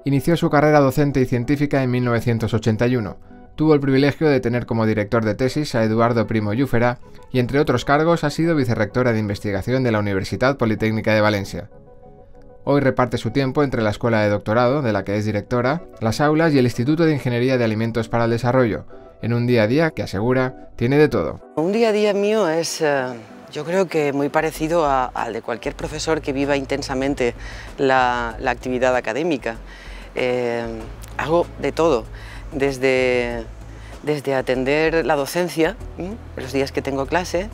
Inició su carrera docente y científica en 1981. Tuvo el privilegio de tener como director de tesis a Eduardo Primo Llúfera y, entre otros cargos, ha sido vicerrectora de investigación de la Universidad Politécnica de Valencia. Hoy reparte su tiempo entre la Escuela de Doctorado, de la que es directora, las aulas y el Instituto de Ingeniería de Alimentos para el Desarrollo, en un día a día que, asegura, tiene de todo. Un día a día mío es, yo creo que muy parecido al de cualquier profesor que viva intensamente la actividad académica. Hago de todo, desde atender la docencia, los días que tengo clase,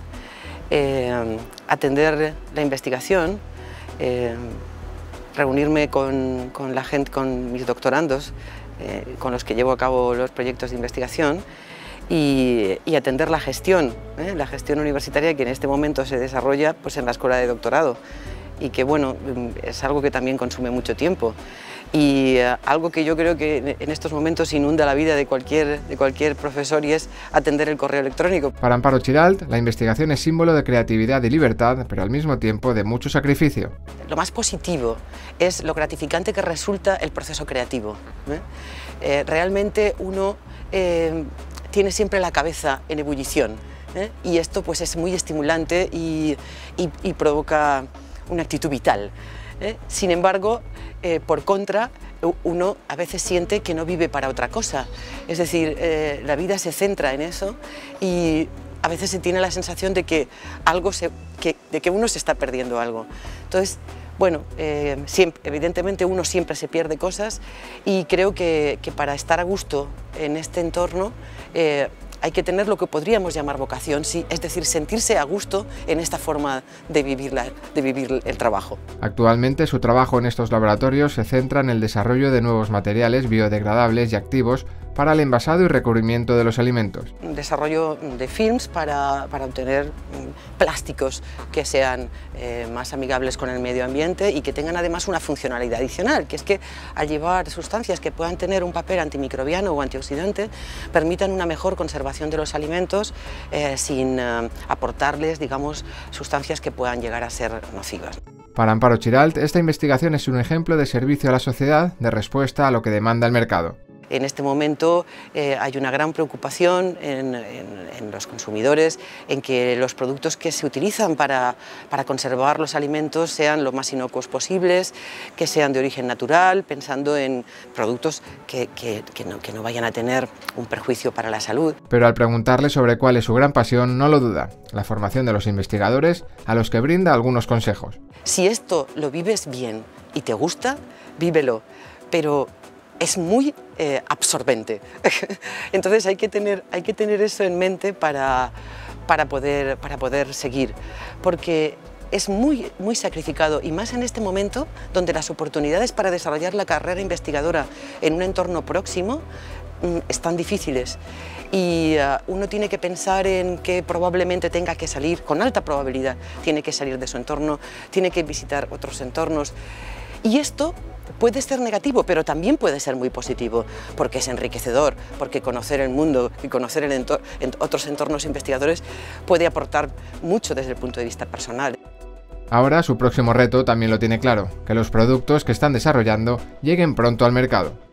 atender la investigación, reunirme con la gente, con mis doctorandos, con los que llevo a cabo los proyectos de investigación y atender la gestión universitaria que en este momento se desarrolla pues, en la Escuela de Doctorado y que bueno, es algo que también consume mucho tiempo y algo que yo creo que en estos momentos inunda la vida de cualquier profesor y es atender el correo electrónico. Para Amparo Giralt, la investigación es símbolo de creatividad y libertad, pero al mismo tiempo de mucho sacrificio. Lo más positivo es lo gratificante que resulta el proceso creativo. Realmente uno tiene siempre la cabeza en ebullición y esto pues, es muy estimulante y provoca una actitud vital. Sin embargo, por contra, uno a veces siente que no vive para otra cosa. Es decir, la vida se centra en eso y a veces se tiene la sensación de que, de que uno se está perdiendo algo. Entonces, bueno, evidentemente uno siempre se pierde cosas y creo que para estar a gusto en este entorno hay que tener lo que podríamos llamar vocación, sí, es decir, sentirse a gusto en esta forma de vivir el trabajo. Actualmente su trabajo en estos laboratorios se centra en el desarrollo de nuevos materiales biodegradables y activos para el envasado y recubrimiento de los alimentos. Desarrollo de films para obtener plásticos que sean más amigables con el medio ambiente y que tengan además una funcionalidad adicional, que es que al llevar sustancias que puedan tener un papel antimicrobiano o antioxidante, permitan una mejor conservación de los alimentos sin aportarles, digamos, sustancias que puedan llegar a ser nocivas. Para Amparo Giralt, esta investigación es un ejemplo de servicio a la sociedad, de respuesta a lo que demanda el mercado. En este momento hay una gran preocupación en los consumidores en que los productos que se utilizan para conservar los alimentos sean lo más inocuos posibles, que sean de origen natural, pensando en productos que no vayan a tener un perjuicio para la salud. Pero al preguntarle sobre cuál es su gran pasión, no lo duda: la formación de los investigadores, a los que brinda algunos consejos. Si esto lo vives bien y te gusta, vívelo, pero es muy absorbente. Entonces hay que tener eso en mente para poder seguir, porque es muy sacrificado y más en este momento donde las oportunidades para desarrollar la carrera investigadora en un entorno próximo están difíciles y uno tiene que pensar en que probablemente tenga que salir, con alta probabilidad, tiene que salir de su entorno, tiene que visitar otros entornos y esto puede ser negativo, pero también puede ser muy positivo, porque es enriquecedor, porque conocer el mundo y conocer otros entornos investigadores puede aportar mucho desde el punto de vista personal. Ahora su próximo reto también lo tiene claro: que los productos que están desarrollando lleguen pronto al mercado.